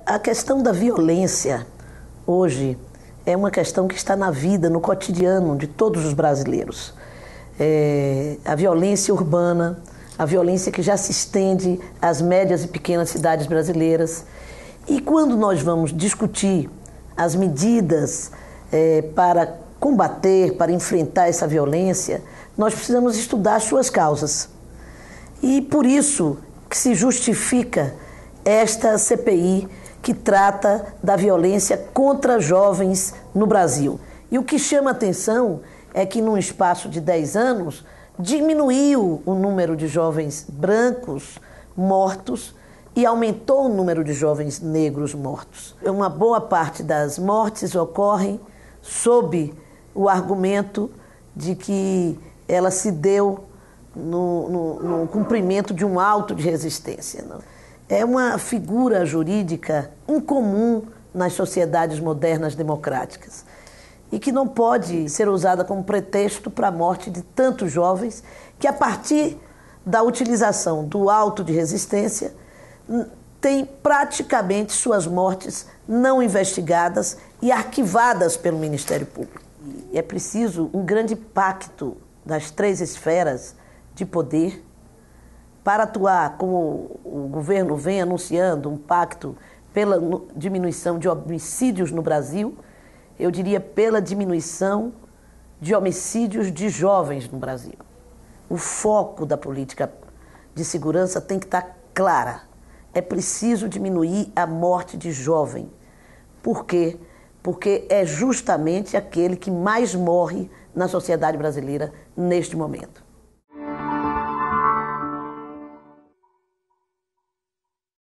A questão da violência hoje é uma questão que está na vida, no cotidiano de todos os brasileiros. A violência urbana, a violência que já se estende às médias e pequenas cidades brasileiras. E quando nós vamos discutir as medidas para combater, para enfrentar essa violência, nós precisamos estudar as suas causas. E por isso que se justifica esta CPI que trata da violência contra jovens no Brasil. E o que chama atenção é que, num espaço de 10 anos, diminuiu o número de jovens brancos mortos e aumentou o número de jovens negros mortos. Uma boa parte das mortes ocorrem sob o argumento de que ela se deu no cumprimento de um auto de resistência. É uma figura jurídica incomum nas sociedades modernas democráticas e que não pode ser usada como pretexto para a morte de tantos jovens que, a partir da utilização do auto de resistência, têm praticamente suas mortes não investigadas e arquivadas pelo Ministério Público. E é preciso um grande pacto das 3 esferas de poder para atuar, como o governo vem anunciando, um pacto pela diminuição de homicídios no Brasil, eu diria pela diminuição de homicídios de jovens no Brasil. O foco da política de segurança tem que estar clara. É preciso diminuir a morte de jovem. Por quê? Porque é justamente aquele que mais morre na sociedade brasileira neste momento.